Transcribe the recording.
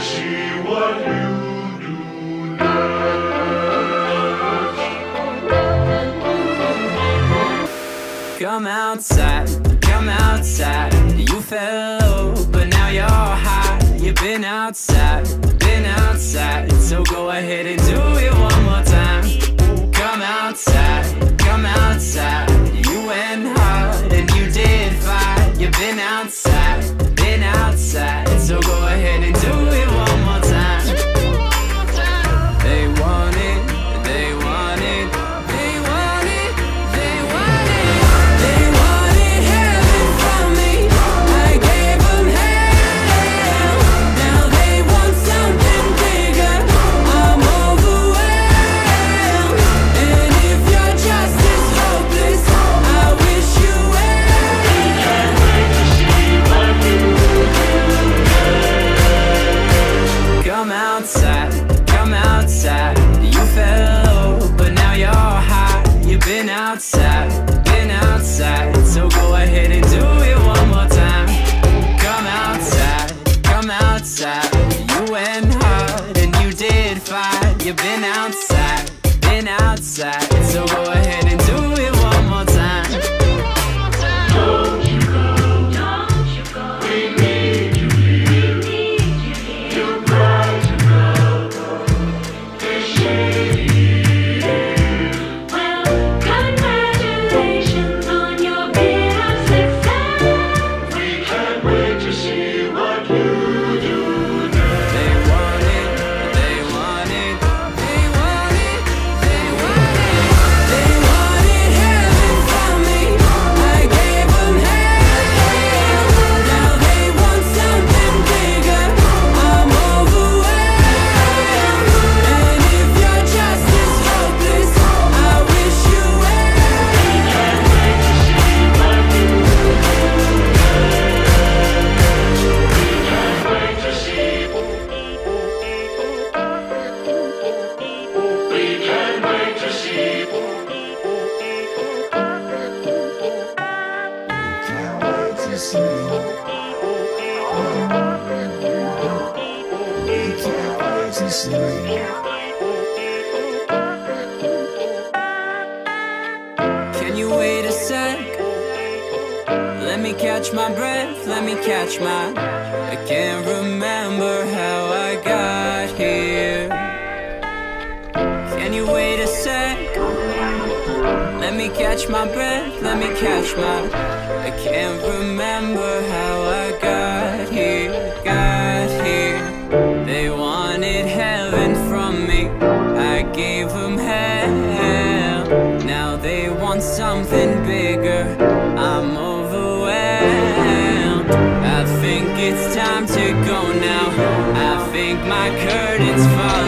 see what you do next. Come outside, come outside. You fell low, but now you're high. You've been outside, so go ahead and do it one more time. Come outside, come outside. You went hard and you did fine. You've been outside, so go ahead and do it one more time. They want it, they want it, they want it, they want it. They wanted heaven from me, I gave them hell. Now they want something bigger, I'm overwhelmed. And if your trust is hopeless, I wish you well. Can't wait to see what you do. Come outside, come outside. You fell low, but now you're high. You've been outside, so go ahead and do it one more time. Come outside, come outside. You went hard and you did fine. You've been outside, so go ahead and do it one more time. Don't you go, we need you here. You're bright to go, they're shady. Well, congratulations on your bit of success. We can't wait to see what you do next. They want it, they want it, they want it, they want it. They wanted heaven from me, I gave them hell. Now they want something bigger, I'm overwhelmed. And if your trust is hopeless, I wish you well. Can't wait to see what you do next. Can't wait to see. We can't wait to see. Can't wait to see. We can't wait to see. Can you wait a sec? Let me catch my breath, let me catch my... I can't remember how I got here. Can you wait a sec? Let me catch my breath, let me catch my... I can't remember how I got here, They wanted heaven from me, I gave them hell. Now they want something bigger, I'm overwhelmed. I think it's time to go now, I think my curtains fall